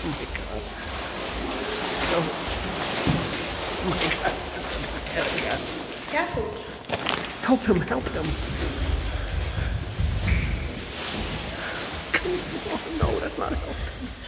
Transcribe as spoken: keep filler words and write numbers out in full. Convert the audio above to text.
Oh my God. No. Oh my God. That's a bad again. Careful. Help him, help him. Come on. No, that's not helping.